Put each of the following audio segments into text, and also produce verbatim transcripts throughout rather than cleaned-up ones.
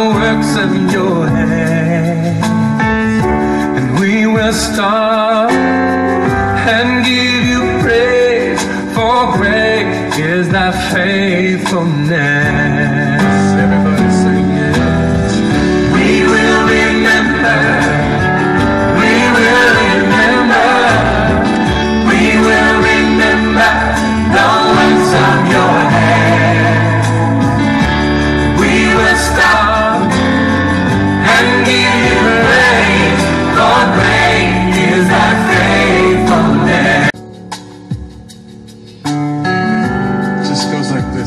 works of your hands, and we will stop and give you praise, for great is thy faithfulness. Everybody sing it. We will remember, we will remember, we will remember the works of your hands. We will stop and give you praise, for great is thy faithfulness. Just goes like this.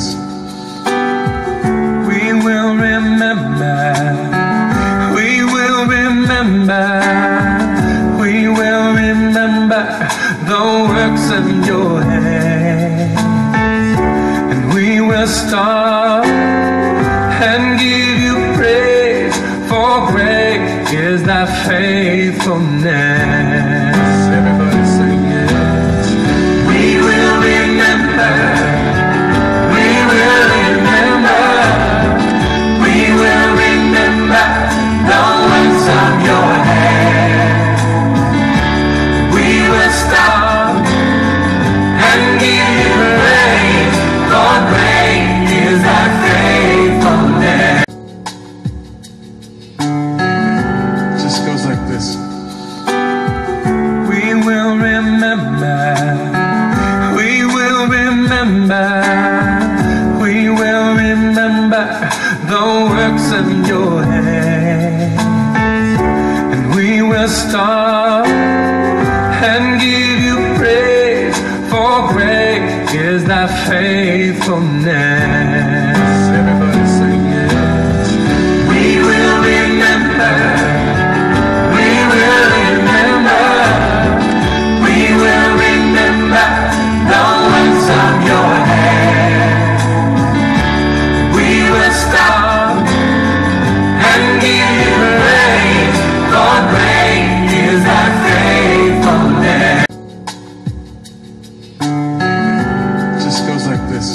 We will remember, we will remember, we will remember the works of your hands, and we will stop and give you praise, for great is thy faithfulness. Everybody sing it. We will remember, we will remember, we will remember the works of your hands. We will stop and give you praise, for great is thy faithfulness. Just goes like this. We will remember, we will remember, we will remember the works of your hands, and we will stop and give you praise, for great is thy faithfulness. Everybody sing it. We will remember, we will remember, we will remember the works of your hands. We will stop and give you praise, for great is thy faithfulness. Just goes like this.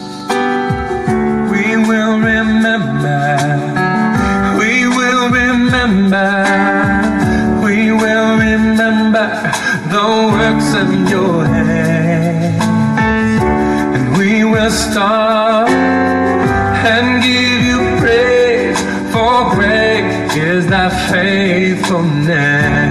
We will remember, we will remember, we will remember the works of your hands, and we will stop and give you praise, for great is thy faithfulness.